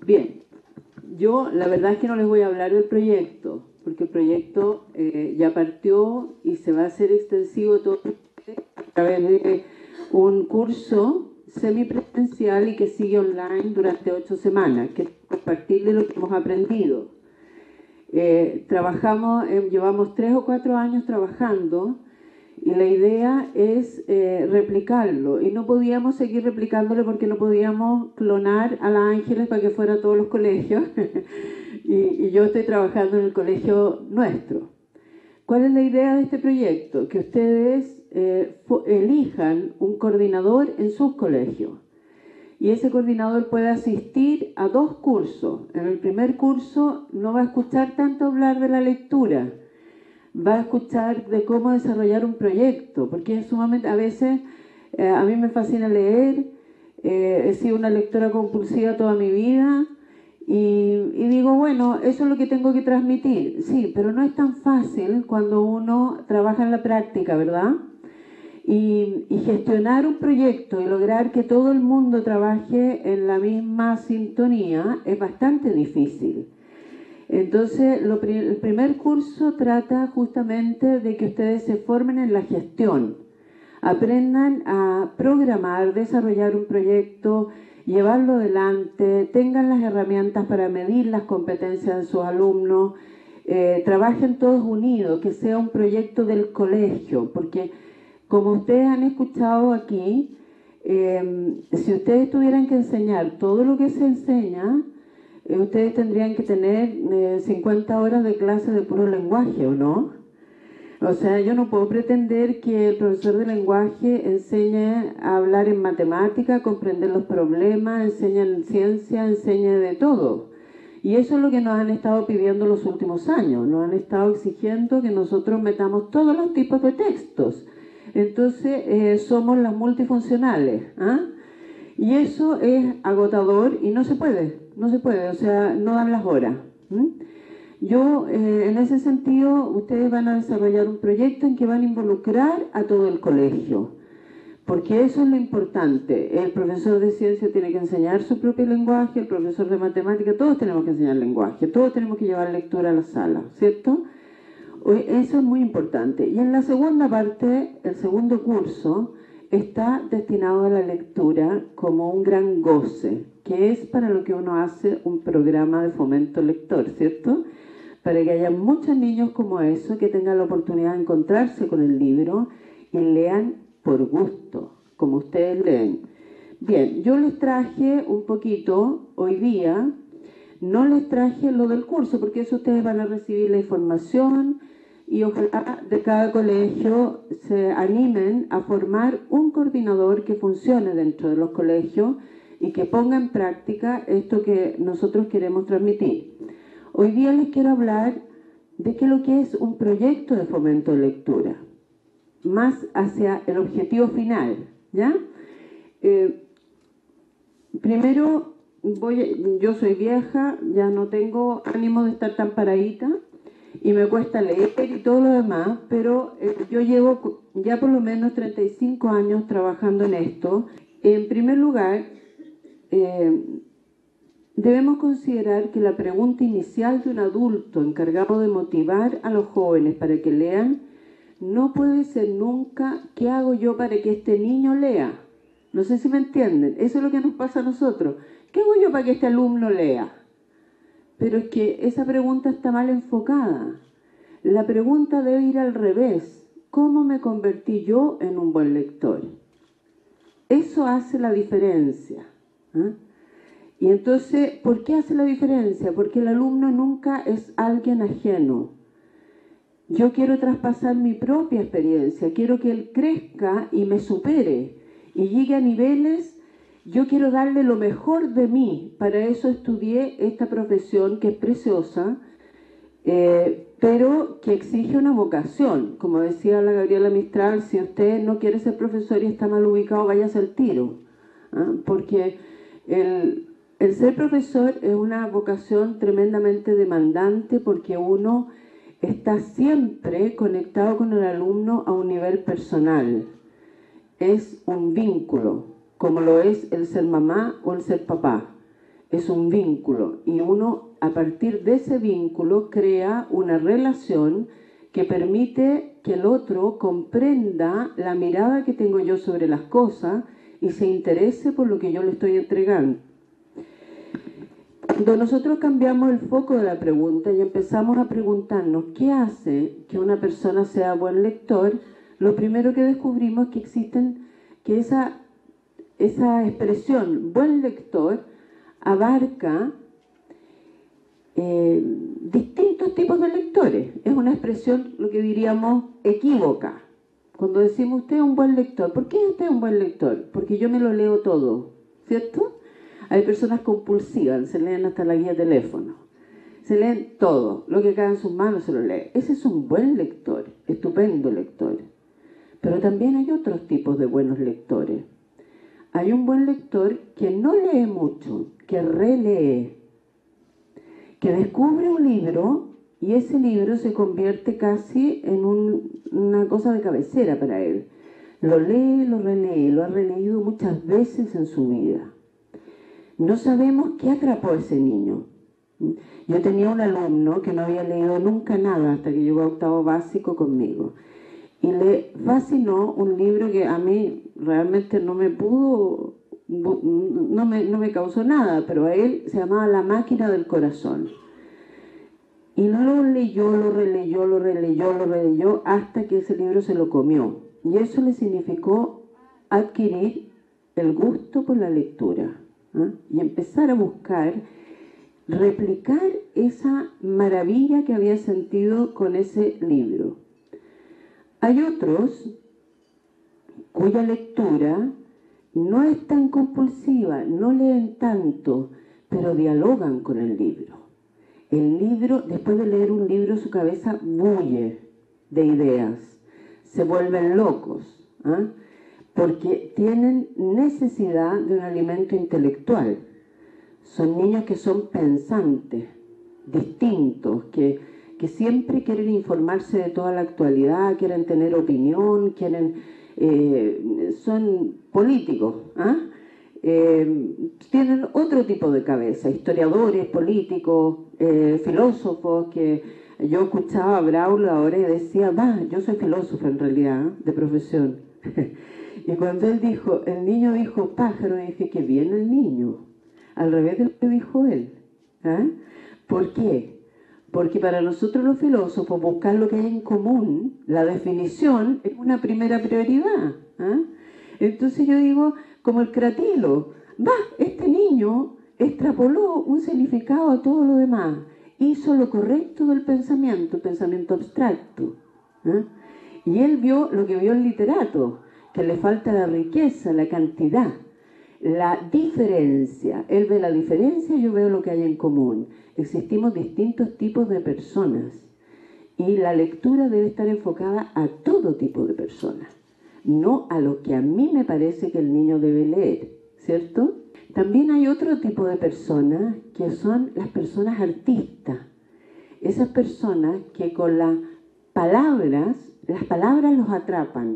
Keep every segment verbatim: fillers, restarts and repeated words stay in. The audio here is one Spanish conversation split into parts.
Bien, yo la verdad es que no les voy a hablar del proyecto, porque el proyecto eh, ya partió y se va a hacer extensivo todo a través de un curso semipresencial y que sigue online durante ocho semanas, que es compartirle lo que hemos aprendido. Eh, trabajamos, eh, llevamos tres o cuatro años trabajando y la idea es eh, replicarlo, y no podíamos seguir replicándolo porque no podíamos clonar a la Ángeles para que fuera a todos los colegios y, y yo estoy trabajando en el colegio nuestro. ¿Cuál es la idea de este proyecto? Que ustedes eh, elijan un coordinador en sus colegios y ese coordinador puede asistir a dos cursos. En el primer curso no va a escuchar tanto hablar de la lectura, va a escuchar de cómo desarrollar un proyecto, porque es sumamente, a veces, eh, a mí me fascina leer, eh, he sido una lectora compulsiva toda mi vida, y, y digo, bueno, eso es lo que tengo que transmitir. Sí, pero no es tan fácil cuando uno trabaja en la práctica, ¿verdad? Y, y gestionar un proyecto y lograr que todo el mundo trabaje en la misma sintonía es bastante difícil. Entonces, lo, el primer curso trata justamente de que ustedes se formen en la gestión, aprendan a programar, desarrollar un proyecto, llevarlo adelante, tengan las herramientas para medir las competencias de sus alumnos, eh, trabajen todos unidos, que sea un proyecto del colegio, porque como ustedes han escuchado aquí, eh, si ustedes tuvieran que enseñar todo lo que se enseña, ustedes tendrían que tener eh, cincuenta horas de clase de puro lenguaje, ¿o no? O sea, yo no puedo pretender que el profesor de lenguaje enseñe a hablar en matemática, a comprender los problemas, enseñe en ciencia, enseñe de todo. Y eso es lo que nos han estado pidiendo los últimos años. Nos han estado exigiendo que nosotros metamos todos los tipos de textos. Entonces, eh, somos las multifuncionales, ¿ah? Y eso es agotador y no se puede, no se puede, o sea, no dan las horas. ¿Mm? Yo, eh, en ese sentido, ustedes van a desarrollar un proyecto en que van a involucrar a todo el colegio, porque eso es lo importante. El profesor de ciencia tiene que enseñar su propio lenguaje, el profesor de matemática, todos tenemos que enseñar lenguaje, todos tenemos que llevar lectura a la sala, ¿cierto? Eso es muy importante. Y en la segunda parte, el segundo curso, está destinado a la lectura como un gran goce, que es para lo que uno hace un programa de fomento lector, ¿cierto? Para que haya muchos niños como eso que tengan la oportunidad de encontrarse con el libro y lean por gusto, como ustedes leen. Bien, yo les traje un poquito hoy día, no les traje lo del curso, porque eso ustedes van a recibir la información y ojalá de cada colegio se animen a formar un coordinador que funcione dentro de los colegios y que ponga en práctica esto que nosotros queremos transmitir. Hoy día les quiero hablar de qué es lo que es un proyecto de fomento de lectura, más hacia el objetivo final, ¿ya? Eh, primero, voy, yo soy vieja, ya no tengo ánimo de estar tan paradita, y me cuesta leer y todo lo demás, pero eh, yo llevo ya por lo menos treinta y cinco años trabajando en esto. En primer lugar, eh, debemos considerar que la pregunta inicial de un adulto encargado de motivar a los jóvenes para que lean no puede ser nunca ¿qué hago yo para que este niño lea? No sé si me entienden, eso es lo que nos pasa a nosotros. ¿Qué hago yo para que este alumno lea? Pero es que esa pregunta está mal enfocada. La pregunta debe ir al revés. ¿Cómo me convertí yo en un buen lector? Eso hace la diferencia. ¿eh? Y entonces, ¿por qué hace la diferencia? Porque el alumno nunca es alguien ajeno. Yo quiero traspasar mi propia experiencia. Quiero que él crezca y me supere y llegue a niveles. Yo quiero darle lo mejor de mí, para eso estudié esta profesión que es preciosa, eh, pero que exige una vocación. Como decía la Gabriela Mistral, si usted no quiere ser profesor y está mal ubicado, váyase al tiro. ¿ah? Porque el, el ser profesor es una vocación tremendamente demandante porque uno está siempre conectado con el alumno a un nivel personal. Es un vínculo, como lo es el ser mamá o el ser papá. es un vínculo y uno a partir de ese vínculo crea una relación que permite que el otro comprenda la mirada que tengo yo sobre las cosas y se interese por lo que yo le estoy entregando. Cuando nosotros cambiamos el foco de la pregunta y empezamos a preguntarnos qué hace que una persona sea buen lector, lo primero que descubrimos es que existen, que esa, esa expresión buen lector abarca eh, distintos tipos de lectores. Es una expresión, lo que diríamos, equívoca. Cuando decimos usted es un buen lector, ¿por qué usted es un buen lector? Porque yo me lo leo todo, ¿cierto? Hay personas compulsivas, se leen hasta la guía de teléfono. Se leen todo, lo que cae en sus manos se lo lee. Ese es un buen lector, estupendo lector. Pero también hay otros tipos de buenos lectores. Hay un buen lector que no lee mucho, que relee, que descubre un libro y ese libro se convierte casi en un, una cosa de cabecera para él. Lo lee, lo relee, lo ha releído muchas veces en su vida. No sabemos qué atrapó a ese niño. Yo tenía un alumno que no había leído nunca nada hasta que llegó a octavo básico conmigo. Y le fascinó un libro que a mí realmente no me pudo, no me, no me causó nada, pero a él se llamaba La máquina del corazón. Y lo leyó, lo releyó, lo releyó, lo releyó, hasta que ese libro se lo comió. Y eso le significó adquirir el gusto por la lectura, ¿eh? Y empezar a buscar, replicar esa maravilla que había sentido con ese libro. Hay otros cuya lectura no es tan compulsiva, no leen tanto, pero dialogan con el libro. El libro, después de leer un libro, su cabeza bulle de ideas, se vuelven locos, ¿eh? Porque tienen necesidad de un alimento intelectual. Son niños que son pensantes, distintos, que, que siempre quieren informarse de toda la actualidad, quieren tener opinión, quieren, eh, son políticos, ¿eh? Eh, tienen otro tipo de cabeza, historiadores, políticos, eh, filósofos, que yo escuchaba a Braulio ahora y decía, va, yo soy filósofo en realidad, ¿eh? De profesión. Y cuando él dijo, el niño dijo pájaro, dije, que bien el niño, al revés de lo que dijo él. ¿Eh? ¿Por qué? Porque para nosotros los filósofos buscar lo que hay en común, la definición, es una primera prioridad. ¿Eh? Entonces yo digo, como el cratilo, va, este niño extrapoló un significado a todo lo demás, hizo lo correcto del pensamiento, el pensamiento abstracto. ¿Eh? Y él vio lo que vio el literato, que le falta la riqueza, la cantidad, la diferencia. Él ve la diferencia, yo veo lo que hay en común. Existimos distintos tipos de personas y la lectura debe estar enfocada a todo tipo de personas, no a lo que a mí me parece que el niño debe leer, ¿cierto? También hay otro tipo de personas que son las personas artistas. Esas personas que con las palabras, las palabras los atrapan.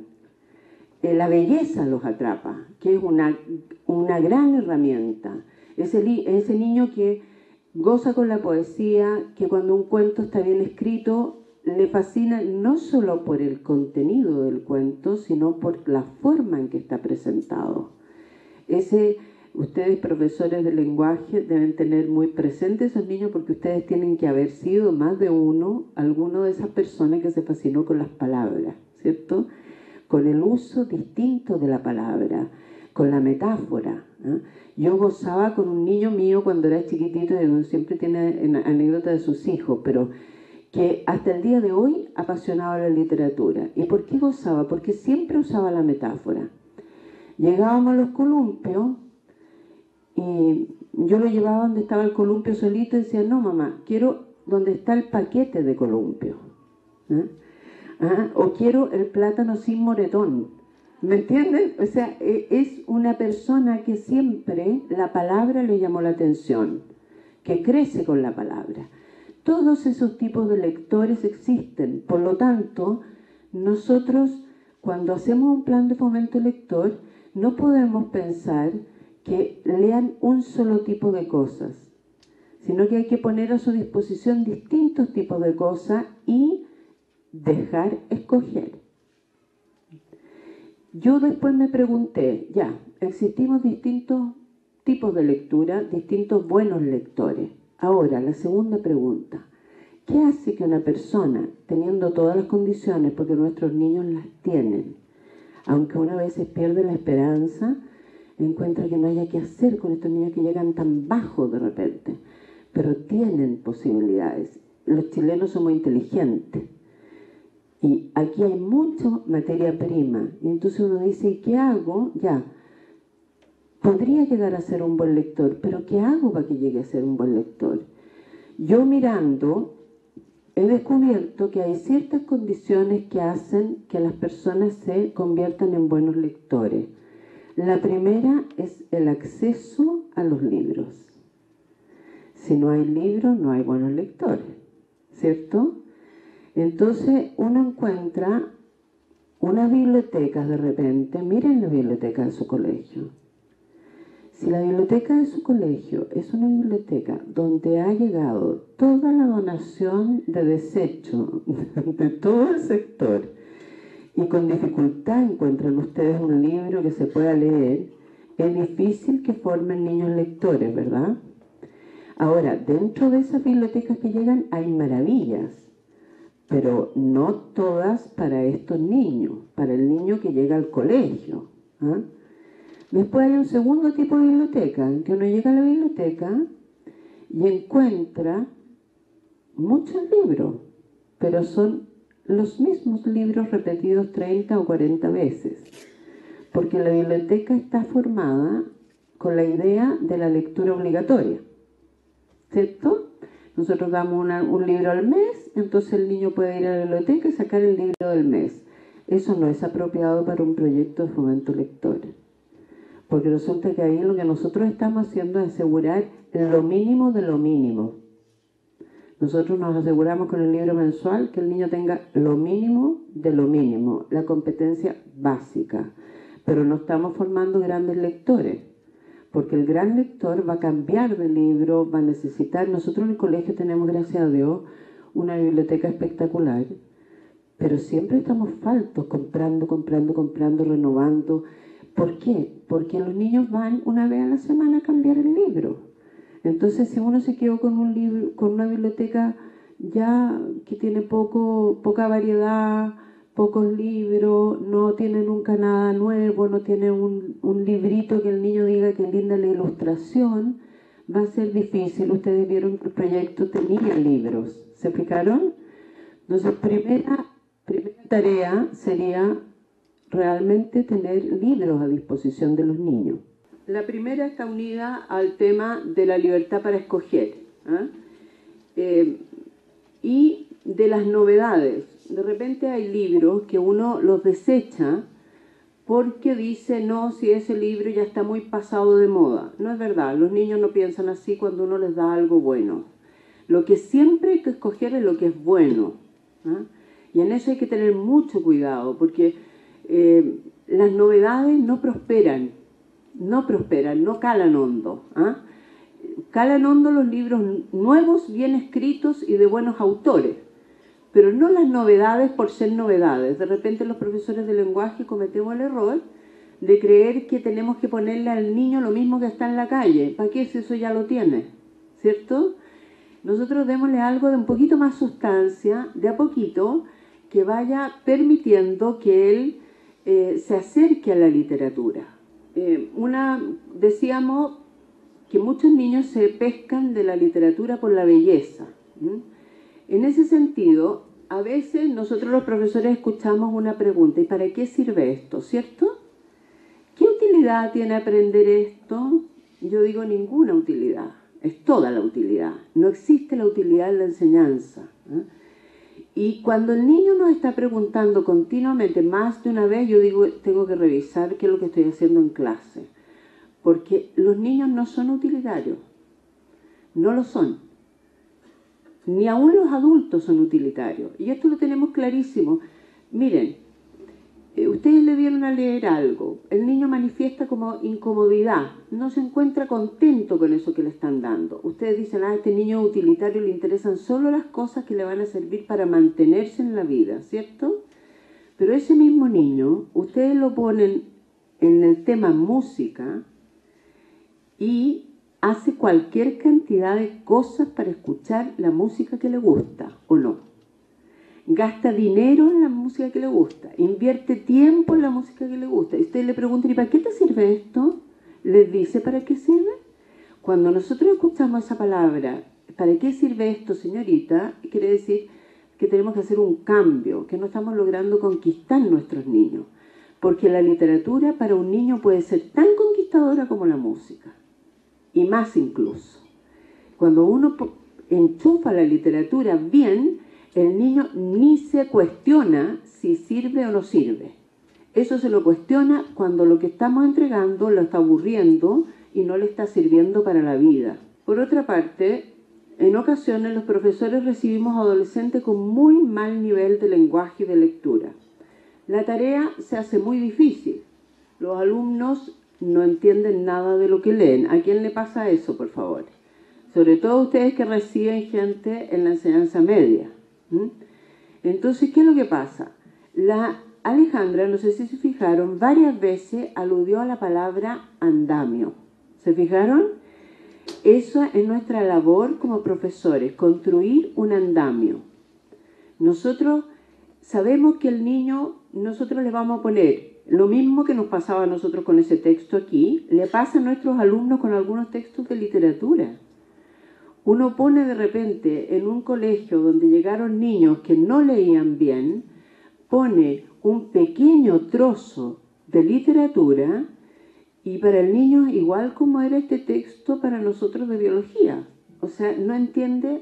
La belleza los atrapa, que es una, una gran herramienta. Ese, ese niño que goza con la poesía, que cuando un cuento está bien escrito, le fascina no solo por el contenido del cuento, sino por la forma en que está presentado. Ese, ustedes, profesores de lenguaje, deben tener muy presentes esos niños porque ustedes tienen que haber sido más de uno, alguno de esas personas que se fascinó con las palabras, ¿cierto? Con el uso distinto de la palabra, con la metáfora, ¿eh? Yo gozaba con un niño mío cuando era chiquitito, y uno siempre tiene anécdotas de sus hijos, pero que hasta el día de hoy apasionaba la literatura. ¿Y por qué gozaba? Porque siempre usaba la metáfora. Llegábamos a los columpios y yo lo llevaba donde estaba el columpio solito y decía, no mamá, quiero donde está el paquete de columpio. ¿Eh? ¿Ah? O quiero el plátano sin moretón. ¿Me entienden? O sea, es una persona que siempre la palabra le llamó la atención, que crece con la palabra. Todos esos tipos de lectores existen. Por lo tanto, nosotros cuando hacemos un plan de fomento lector, no podemos pensar que lean un solo tipo de cosas, sino que hay que poner a su disposición distintos tipos de cosas y dejar escoger. Yo después me pregunté, ya, existimos distintos tipos de lectura, distintos buenos lectores. Ahora, la segunda pregunta, ¿qué hace que una persona, teniendo todas las condiciones, porque nuestros niños las tienen, aunque una vez pierde la esperanza, encuentra que no haya qué hacer con estos niños que llegan tan bajos de repente, pero tienen posibilidades? Los chilenos somos inteligentes y aquí hay mucha materia prima, y entonces uno dice, ¿y qué hago? Ya, podría llegar a ser un buen lector, pero ¿qué hago para que llegue a ser un buen lector? Yo mirando he descubierto que hay ciertas condiciones que hacen que las personas se conviertan en buenos lectores. La primera es el acceso a los libros. Si no hay libros, no hay buenos lectores, ¿cierto? Entonces uno encuentra unas bibliotecas de repente, miren la biblioteca de su colegio. Si la biblioteca de su colegio es una biblioteca donde ha llegado toda la donación de desecho de todo el sector y con dificultad encuentran ustedes un libro que se pueda leer, es difícil que formen niños lectores, ¿verdad? Ahora, dentro de esas bibliotecas que llegan hay maravillas, pero no todas para estos niños, para el niño que llega al colegio, ¿ah? Después hay un segundo tipo de biblioteca, en que uno llega a la biblioteca y encuentra muchos libros, pero son los mismos libros repetidos treinta o cuarenta veces, porque la biblioteca está formada con la idea de la lectura obligatoria, ¿cierto? Nosotros damos una, un libro al mes, entonces el niño puede ir a la biblioteca y sacar el libro del mes. Eso no es apropiado para un proyecto de fomento lector. Porque resulta que ahí lo que nosotros estamos haciendo es asegurar lo mínimo de lo mínimo. Nosotros nos aseguramos con el libro mensual que el niño tenga lo mínimo de lo mínimo, la competencia básica. Pero no estamos formando grandes lectores, porque el gran lector va a cambiar de libro, va a necesitar... Nosotros en el colegio tenemos, gracias a Dios, una biblioteca espectacular, pero siempre estamos faltos, comprando, comprando, comprando, renovando. ¿Por qué? Porque los niños van una vez a la semana a cambiar el libro. Entonces, si uno se quedó con un libro, con una biblioteca ya que tiene poco, poca variedad, pocos libros, no tiene nunca nada nuevo, no tiene un, un librito que el niño diga que linda la ilustración, va a ser difícil. Ustedes vieron que el proyecto tenía libros, ¿se fijaron? Entonces, primera, primera tarea sería realmente tener libros a disposición de los niños. La primera está unida al tema de la libertad para escoger, ¿eh? Eh, y de las novedades. De repente hay libros que uno los desecha porque dice, no, si ese libro ya está muy pasado de moda. No es verdad, los niños no piensan así cuando uno les da algo bueno. Lo que siempre hay que escoger es lo que es bueno, ¿eh? Y en eso hay que tener mucho cuidado, porque Eh, las novedades no prosperan, no prosperan, no calan hondo. ¿Ah? Calan hondo los libros nuevos, bien escritos y de buenos autores, pero no las novedades por ser novedades. De repente los profesores de lenguaje cometemos el error de creer que tenemos que ponerle al niño lo mismo que está en la calle. ¿Para qué si eso ya lo tiene? ¿Cierto? Nosotros démosle algo de un poquito más sustancia, de a poquito, que vaya permitiendo que él Eh, se acerque a la literatura. Eh, una, decíamos que muchos niños se pescan de la literatura por la belleza. ¿Mm? En ese sentido, a veces nosotros los profesores escuchamos una pregunta, ¿y para qué sirve esto? ¿Cierto? ¿Qué utilidad tiene aprender esto? Yo digo ninguna utilidad, es toda la utilidad. No existe la utilidad en la enseñanza, ¿eh? Y cuando el niño nos está preguntando continuamente, más de una vez, yo digo, tengo que revisar qué es lo que estoy haciendo en clase. Porque los niños no son utilitarios. No lo son. Ni aún los adultos son utilitarios. Y esto lo tenemos clarísimo. Miren, eh, ustedes le dieron a leer algo, el niño manifiesta como incomodidad, no se encuentra contento con eso que le están dando. Ustedes dicen, ah, a este niño utilitario le interesan solo las cosas que le van a servir para mantenerse en la vida, ¿cierto? Pero ese mismo niño, ustedes lo ponen en el tema música y hace cualquier cantidad de cosas para escuchar la música que le gusta, ¿o no? Gasta dinero en la música que le gusta, invierte tiempo en la música que le gusta. Y ustedes le preguntan, ¿y para qué te sirve esto? ¿Les dice para qué sirve? Cuando nosotros escuchamos esa palabra, ¿para qué sirve esto, señorita? Quiere decir que tenemos que hacer un cambio, que no estamos logrando conquistar nuestros niños. Porque la literatura para un niño puede ser tan conquistadora como la música. Y más incluso. Cuando uno enchufa la literatura bien, el niño ni se cuestiona si sirve o no sirve. Eso se lo cuestiona cuando lo que estamos entregando lo está aburriendo y no le está sirviendo para la vida. Por otra parte, en ocasiones los profesores recibimos adolescentes con muy mal nivel de lenguaje y de lectura. La tarea se hace muy difícil. Los alumnos no entienden nada de lo que leen. ¿A quién le pasa eso, por favor? Sobre todo ustedes que reciben gente en la enseñanza media. ¿Mm? Entonces, ¿qué es lo que pasa? La Alejandra, no sé si se fijaron, varias veces aludió a la palabra andamio. ¿Se fijaron? Eso es nuestra labor como profesores, construir un andamio. Nosotros sabemos que el niño, nosotros le vamos a poner lo mismo que nos pasaba a nosotros con ese texto aquí, le pasa a nuestros alumnos con algunos textos de literatura. Uno pone de repente en un colegio donde llegaron niños que no leían bien, pone un pequeño trozo de literatura y para el niño igual como era este texto para nosotros de biología. O sea, no entiende,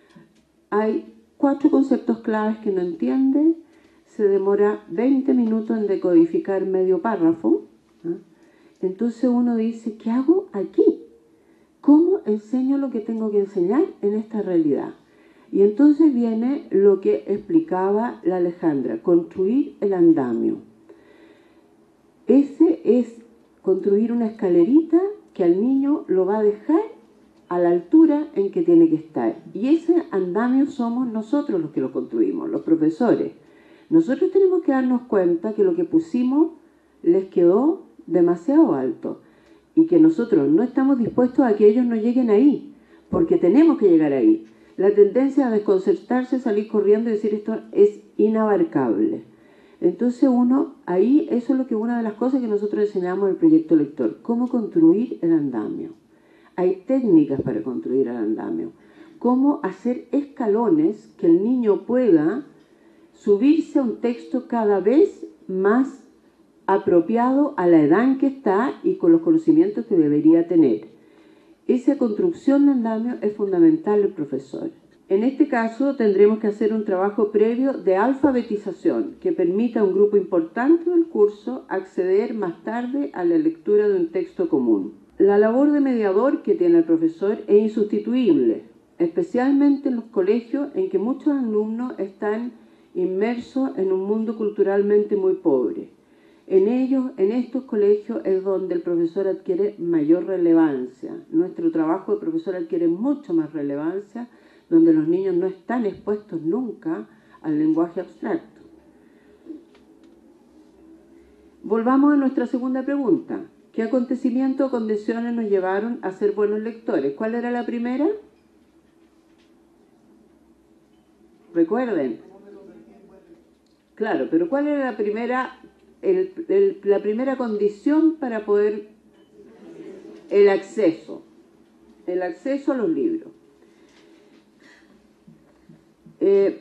hay cuatro conceptos claves que no entiende, se demora veinte minutos en decodificar medio párrafo. ¿eh? Entonces uno dice, ¿qué hago aquí? ¿Cómo enseño lo que tengo que enseñar en esta realidad? Y entonces viene lo que explicaba la Alejandra, construir el andamio. Ese es construir una escalerita que al niño lo va a dejar a la altura en que tiene que estar. Y ese andamio somos nosotros los que lo construimos, los profesores. Nosotros tenemos que darnos cuenta que lo que pusimos les quedó demasiado alto. Y que nosotros no estamos dispuestos a que ellos no lleguen ahí, porque tenemos que llegar ahí. La tendencia a desconcertarse, salir corriendo y decir esto es inabarcable. Entonces uno, ahí eso es lo que una de las cosas que nosotros enseñamos en el proyecto lector, cómo construir el andamio. Hay técnicas para construir el andamio, cómo hacer escalones que el niño pueda subirse a un texto cada vez más apropiado a la edad en que está y con los conocimientos que debería tener. Esa construcción de andamio es fundamental el profesor. En este caso tendremos que hacer un trabajo previo de alfabetización que permita a un grupo importante del curso acceder más tarde a la lectura de un texto común. La labor de mediador que tiene el profesor es insustituible, especialmente en los colegios en que muchos alumnos están inmersos en un mundo culturalmente muy pobre. En ellos, en estos colegios es donde el profesor adquiere mayor relevancia. Nuestro trabajo de profesor adquiere mucho más relevancia, donde los niños no están expuestos nunca al lenguaje abstracto. Volvamos a nuestra segunda pregunta. ¿Qué acontecimientos o condiciones nos llevaron a ser buenos lectores? ¿Cuál era la primera? Recuerden. Claro, pero ¿cuál era la primera... El, el, la primera condición para poder, el acceso, el acceso a los libros. Eh,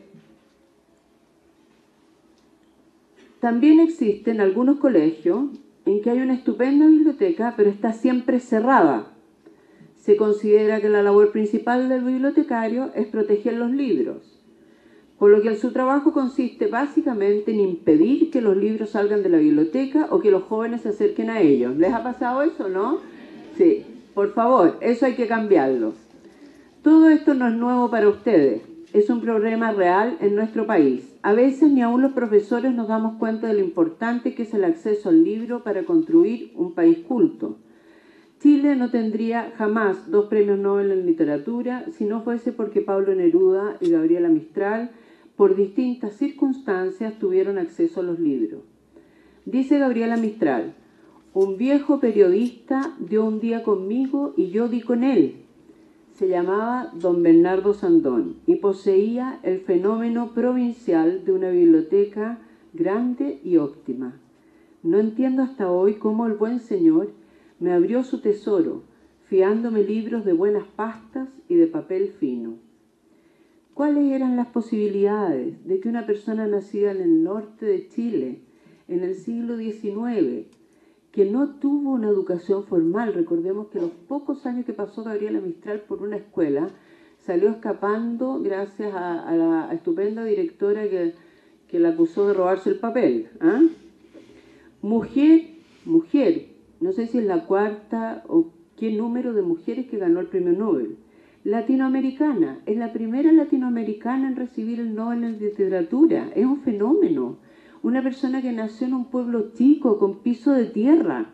también existen algunos colegios en que hay una estupenda biblioteca, pero está siempre cerrada. Se considera que la labor principal del bibliotecario es proteger los libros. Por lo que su trabajo consiste básicamente en impedir que los libros salgan de la biblioteca o que los jóvenes se acerquen a ellos. ¿Les ha pasado eso, no? Sí, por favor, eso hay que cambiarlo. Todo esto no es nuevo para ustedes, es un problema real en nuestro país. A veces ni aún los profesores nos damos cuenta de lo importante que es el acceso al libro para construir un país culto. Chile no tendría jamás dos premios Nobel en literatura si no fuese porque Pablo Neruda y Gabriela Mistral, por distintas circunstancias, tuvieron acceso a los libros. Dice Gabriela Mistral: un viejo periodista dio un día conmigo y yo di con él. Se llamaba don Bernardo Sandón y poseía el fenómeno provincial de una biblioteca grande y óptima. No entiendo hasta hoy cómo el buen señor me abrió su tesoro, fiándome libros de buenas pastas y de papel fino. ¿Cuáles eran las posibilidades de que una persona nacida en el norte de Chile, en el siglo diecinueve, que no tuvo una educación formal, recordemos que los pocos años que pasó Gabriela Mistral por una escuela, salió escapando gracias a, a la estupenda directora que, que la acusó de robarse el papel? ¿Ah? Mujer, mujer, no sé si es la cuarta o qué número de mujeres que ganó el premio Nobel. Latinoamericana, es la primera latinoamericana en recibir el Nobel en literatura, es un fenómeno. Una persona que nació en un pueblo chico, con piso de tierra.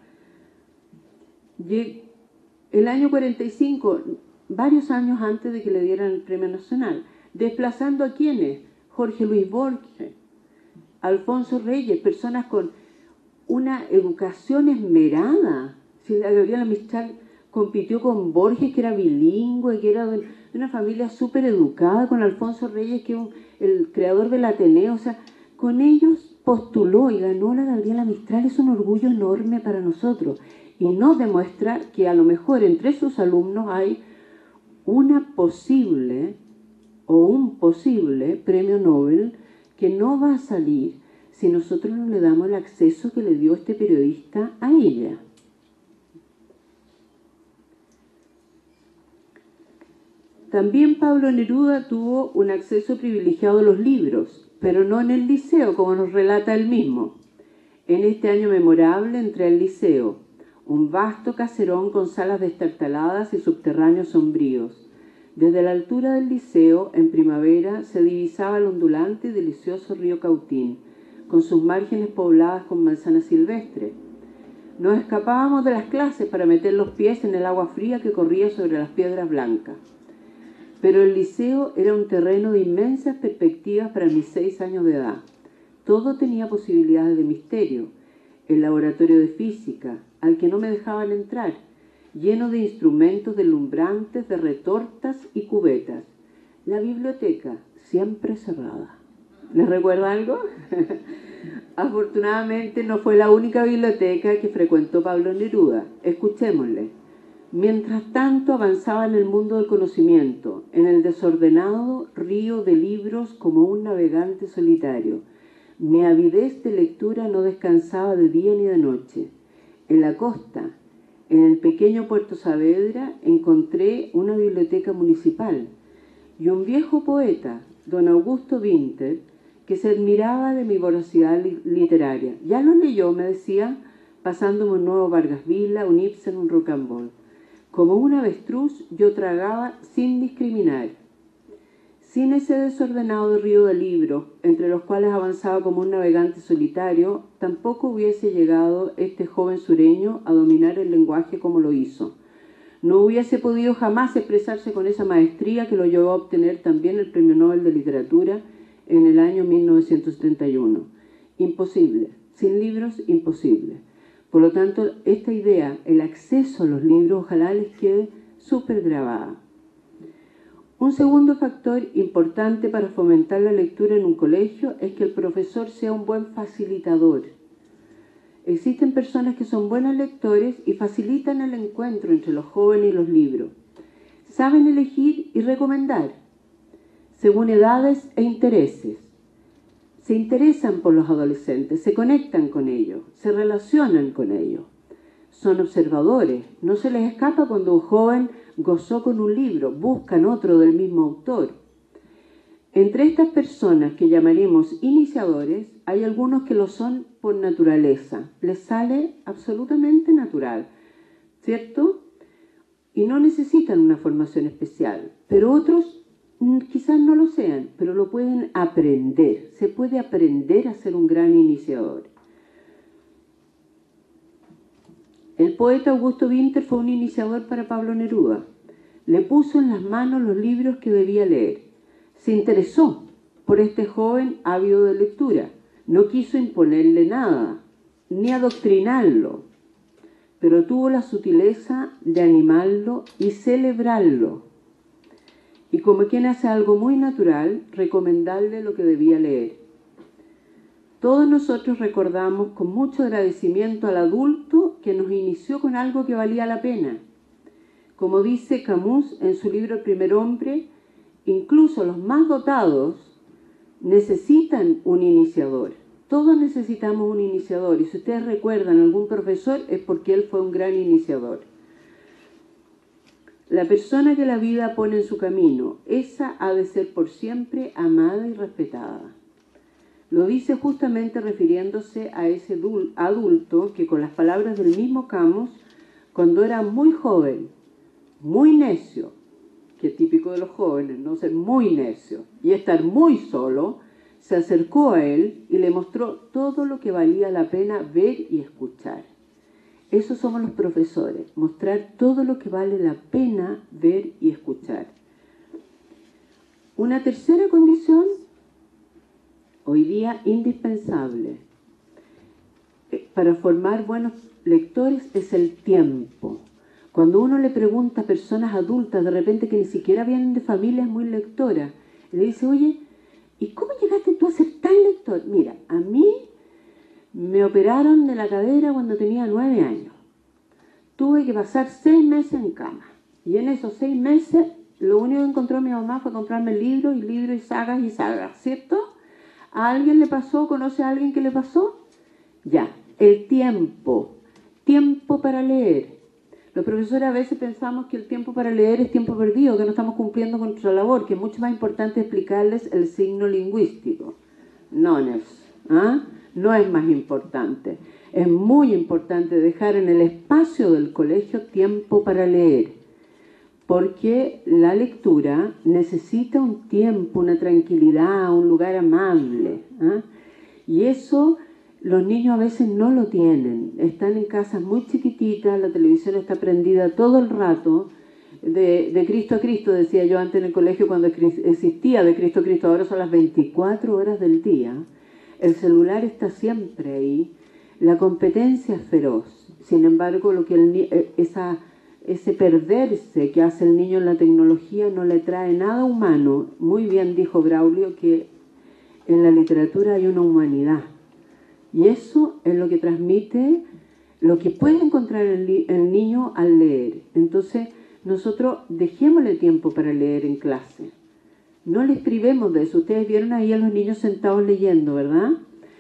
El año cuarenta y cinco, varios años antes de que le dieran el premio nacional, desplazando a quienes, Jorge Luis Borges, Alfonso Reyes, personas con una educación esmerada. Si la Gabriela Mistral compitió con Borges, que era bilingüe, que era de una familia súper educada, con Alfonso Reyes, que es un, el creador del Ateneo, o sea, con ellos postuló y ganó la Gabriela Mistral. Es un orgullo enorme para nosotros y nos demuestra que a lo mejor entre sus alumnos hay una posible o un posible premio Nobel que no va a salir si nosotros no le damos el acceso que le dio este periodista a ella. También Pablo Neruda tuvo un acceso privilegiado a los libros, pero no en el liceo, como nos relata él mismo. En este año memorable entré al liceo, un vasto caserón con salas destartaladas y subterráneos sombríos. Desde la altura del liceo, en primavera, se divisaba el ondulante y delicioso río Cautín, con sus márgenes pobladas con manzanas silvestres. Nos escapábamos de las clases para meter los pies en el agua fría que corría sobre las piedras blancas. Pero el liceo era un terreno de inmensas perspectivas para mis seis años de edad. Todo tenía posibilidades de misterio. El laboratorio de física, al que no me dejaban entrar, lleno de instrumentos deslumbrantes, de retortas y cubetas. La biblioteca, siempre cerrada. ¿Les recuerda algo? Afortunadamente no fue la única biblioteca que frecuentó Pablo Neruda. Escuchémosle. Mientras tanto avanzaba en el mundo del conocimiento, en el desordenado río de libros como un navegante solitario. Mi avidez de lectura no descansaba de día ni de noche. En la costa, en el pequeño Puerto Saavedra, encontré una biblioteca municipal y un viejo poeta, don Augusto Winter, que se admiraba de mi voracidad literaria. Ya lo leyó, me decía, pasándome un nuevo Vargas Vila, un Ibsen, un Rocambole. Como un avestruz, yo tragaba sin discriminar. Sin ese desordenado río de libros, entre los cuales avanzaba como un navegante solitario, tampoco hubiese llegado este joven sureño a dominar el lenguaje como lo hizo. No hubiese podido jamás expresarse con esa maestría que lo llevó a obtener también el Premio Nobel de Literatura en el año mil novecientos setenta y uno. Imposible. Sin libros, imposible. Por lo tanto, esta idea, el acceso a los libros, ojalá les quede súper grabada. Un segundo factor importante para fomentar la lectura en un colegio es que el profesor sea un buen facilitador. Existen personas que son buenos lectores y facilitan el encuentro entre los jóvenes y los libros. Saben elegir y recomendar, según edades e intereses. Se interesan por los adolescentes, se conectan con ellos, se relacionan con ellos. Son observadores, no se les escapa cuando un joven gozó con un libro, buscan otro del mismo autor. Entre estas personas que llamaremos iniciadores, hay algunos que lo son por naturaleza, les sale absolutamente natural, ¿cierto? Y no necesitan una formación especial, pero otros quizás no lo sean, pero lo pueden aprender. Se puede aprender a ser un gran iniciador. El poeta Augusto Winter fue un iniciador para Pablo Neruda. Le puso en las manos los libros que debía leer. Se interesó por este joven ávido de lectura. No quiso imponerle nada, ni adoctrinarlo, pero tuvo la sutileza de animarlo y celebrarlo. Y como quien hace algo muy natural, recomendarle lo que debía leer. Todos nosotros recordamos con mucho agradecimiento al adulto que nos inició con algo que valía la pena. Como dice Camus en su libro El primer hombre, incluso los más dotados necesitan un iniciador. Todos necesitamos un iniciador, y si ustedes recuerdan a algún profesor es porque él fue un gran iniciador. La persona que la vida pone en su camino, esa ha de ser por siempre amada y respetada. Lo dice justamente refiriéndose a ese adulto que, con las palabras del mismo Camus, cuando era muy joven, muy necio, que es típico de los jóvenes, no ser muy necio y estar muy solo, se acercó a él y le mostró todo lo que valía la pena ver y escuchar. Esos somos los profesores, mostrar todo lo que vale la pena ver y escuchar. Una tercera condición, hoy día indispensable, para formar buenos lectores es el tiempo. Cuando uno le pregunta a personas adultas, de repente que ni siquiera vienen de familias muy lectoras, le dice, oye, ¿y cómo llegaste tú a ser tan lector? Mira, a mí me operaron de la cadera cuando tenía nueve años. Tuve que pasar seis meses en cama. Y en esos seis meses, lo único que encontró mi mamá fue comprarme libros y libros y sagas y sagas, ¿cierto? ¿A alguien le pasó? ¿Conoce a alguien que le pasó? Ya, el tiempo. Tiempo para leer. Los profesores a veces pensamos que el tiempo para leer es tiempo perdido, que no estamos cumpliendo con nuestra labor, que es mucho más importante explicarles el signo lingüístico. No es, ¿ah? No es más importante. Es muy importante dejar en el espacio del colegio tiempo para leer, porque la lectura necesita un tiempo, una tranquilidad, un lugar amable, ¿ah? Y eso los niños a veces no lo tienen. Están en casas muy chiquititas, la televisión está prendida todo el rato. De, de Cristo a Cristo, decía yo antes en el colegio cuando existía de Cristo a Cristo, ahora son las veinticuatro horas del día. El celular está siempre ahí. La competencia es feroz. Sin embargo, lo que el, esa, ese perderse que hace el niño en la tecnología no le trae nada humano. Muy bien dijo Braulio que en la literatura hay una humanidad. Y eso es lo que transmite, lo que puede encontrar el, el niño al leer. Entonces, nosotros dejémosle tiempo para leer en clase. No les privemos de eso. Ustedes vieron ahí a los niños sentados leyendo, ¿verdad?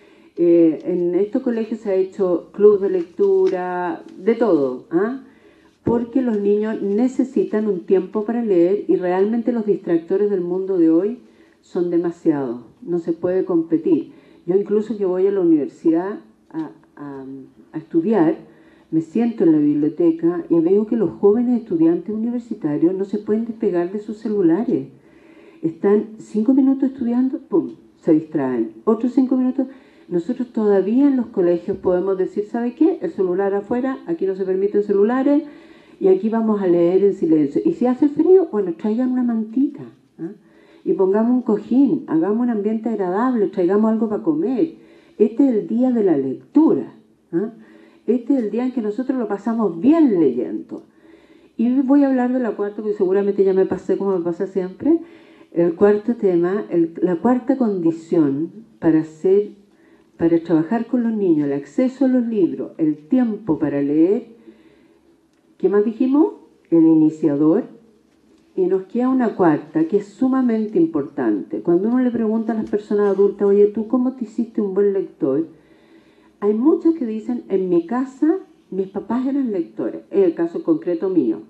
Eh, en estos colegios se ha hecho club de lectura, de todo, ¿ah? Porque los niños necesitan un tiempo para leer y realmente los distractores del mundo de hoy son demasiados. No se puede competir. Yo incluso que voy a la universidad a, a, a estudiar, me siento en la biblioteca y veo que los jóvenes estudiantes universitarios no se pueden despegar de sus celulares. Están cinco minutos estudiando, ¡pum!, se distraen. Otros cinco minutos. Nosotros todavía en los colegios podemos decir, ¿sabe qué? El celular afuera, aquí no se permiten celulares y aquí vamos a leer en silencio. Y si hace frío, bueno, traigan una mantita, ¿eh? Y pongamos un cojín, hagamos un ambiente agradable, traigamos algo para comer. Este es el día de la lectura, ¿eh? Este es el día en que nosotros lo pasamos bien leyendo. Y voy a hablar de la cuarta, porque seguramente ya me pasé como me pasa siempre. El cuarto tema, el, la cuarta condición para hacer, para trabajar con los niños, el acceso a los libros, el tiempo para leer. ¿Qué más dijimos? El iniciador. Y nos queda una cuarta, que es sumamente importante. Cuando uno le pregunta a las personas adultas, oye, ¿tú cómo te hiciste un buen lector? Hay muchos que dicen, en mi casa, mis papás eran lectores. Es el caso concreto mío.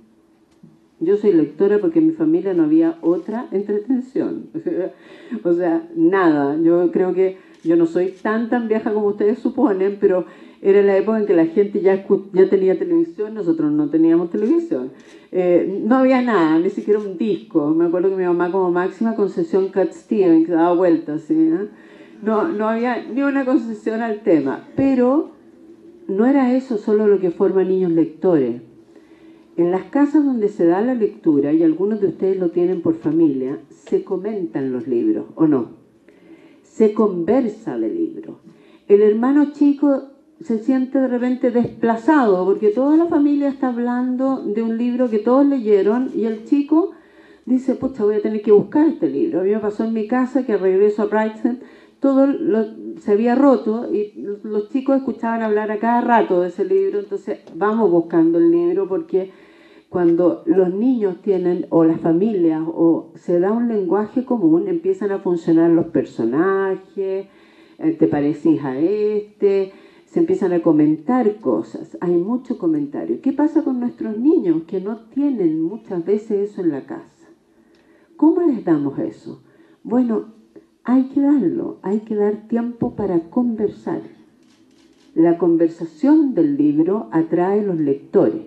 Yo soy lectora porque en mi familia no había otra entretención. O sea, nada. Yo creo que yo no soy tan tan vieja como ustedes suponen, pero era la época en que la gente ya, ya tenía televisión, nosotros no teníamos televisión. Eh, no había nada, ni siquiera un disco. Me acuerdo que mi mamá como máxima concesión Cat Stevens, que daba vueltas, ¿sí? ¿eh? No, no había ni una concesión al tema, pero no era eso solo lo que forma niños lectores. En las casas donde se da la lectura, y algunos de ustedes lo tienen por familia, se comentan los libros, ¿o no? Se conversa de libros. El hermano chico se siente de repente desplazado, porque toda la familia está hablando de un libro que todos leyeron, y el chico dice, pucha, voy a tener que buscar este libro. A mí me pasó en mi casa que al regreso a Brighton, todo lo, se había roto y los chicos escuchaban hablar a cada rato de ese libro, entonces vamos buscando el libro, porque cuando los niños tienen, o las familias, o se da un lenguaje común, empiezan a funcionar los personajes, te parecís a este, se empiezan a comentar cosas, hay mucho comentario. ¿Qué pasa con nuestros niños que no tienen muchas veces eso en la casa? ¿Cómo les damos eso? Bueno, hay que darlo, hay que dar tiempo para conversar. La conversación del libro atrae a los lectores.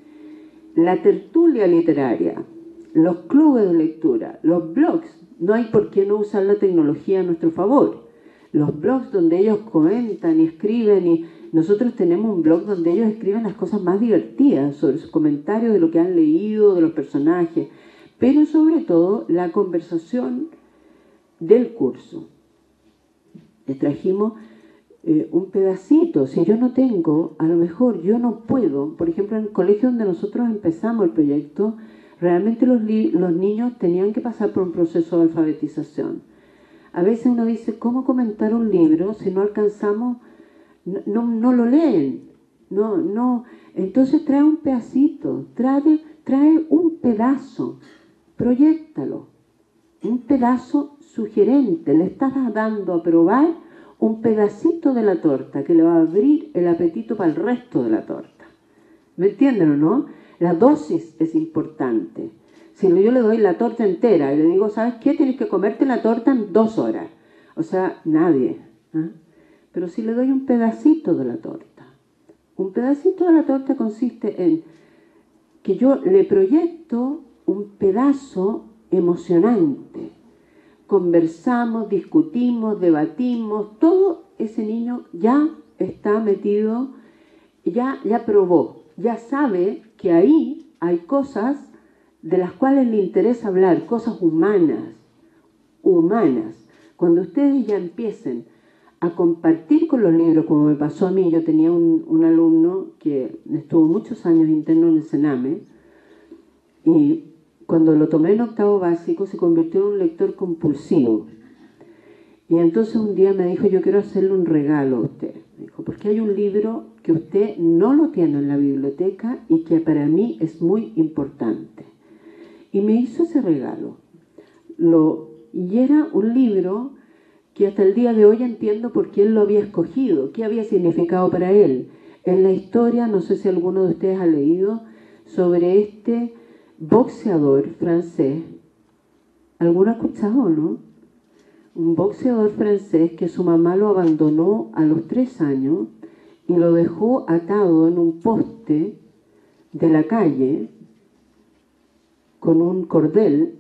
La tertulia literaria, los clubes de lectura, los blogs, no hay por qué no usar la tecnología a nuestro favor. Los blogs donde ellos comentan y escriben, y nosotros tenemos un blog donde ellos escriben las cosas más divertidas sobre sus comentarios de lo que han leído, de los personajes, pero sobre todo la conversación del curso. Les trajimos eh, un pedacito. Si yo no tengo, a lo mejor yo no puedo, por ejemplo en el colegio donde nosotros empezamos el proyecto, realmente los, los niños tenían que pasar por un proceso de alfabetización. A veces uno dice, ¿cómo comentar un libro si no alcanzamos? No, no, no lo leen. No, no. Entonces trae un pedacito, trae, trae un pedazo, proyéctalo. Un pedazo sugerente, le estás dando a probar un pedacito de la torta que le va a abrir el apetito para el resto de la torta. ¿Me entienden o no? La dosis es importante. Si yo le doy la torta entera y le digo, ¿sabes qué? Tienes que comerte la torta en dos horas. O sea, nadie. ¿eh? Pero si le doy un pedacito de la torta. Un pedacito de la torta consiste en que yo le proyecto un pedazo emocionante. Conversamos, discutimos, debatimos, todo ese niño ya está metido, ya, ya probó, ya sabe que ahí hay cosas de las cuales le interesa hablar, cosas humanas, humanas. Cuando ustedes ya empiecen a compartir con los libros, como me pasó a mí, yo tenía un, un alumno que estuvo muchos años interno en el Sename, y cuando lo tomé en octavo básico se convirtió en un lector compulsivo. Y entonces un día me dijo, yo quiero hacerle un regalo a usted. Me dijo, porque hay un libro que usted no lo tiene en la biblioteca y que para mí es muy importante. Y me hizo ese regalo. Lo, y era un libro que hasta el día de hoy entiendo por qué él lo había escogido, qué había significado para él. En la historia, no sé si alguno de ustedes ha leído, sobre este boxeador francés. ¿Alguno ha escuchado, no? Un boxeador francés que su mamá lo abandonó a los tres años y lo dejó atado en un poste de la calle con un cordel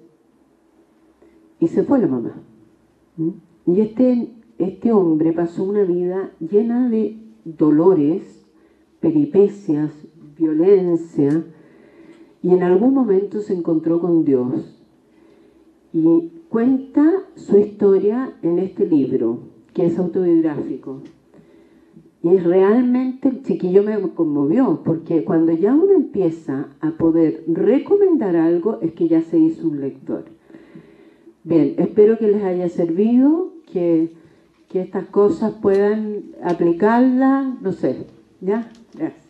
y se fue la mamá. ¿Mm? Y este, este hombre pasó una vida llena de dolores, peripecias, violencia, y en algún momento se encontró con Dios. Y cuenta su historia en este libro, que es autobiográfico. Y realmente el chiquillo me conmovió, porque cuando ya uno empieza a poder recomendar algo, es que ya se hizo un lector. Bien, espero que les haya servido, que, que estas cosas puedan aplicarlas, no sé, ¿ya? Gracias.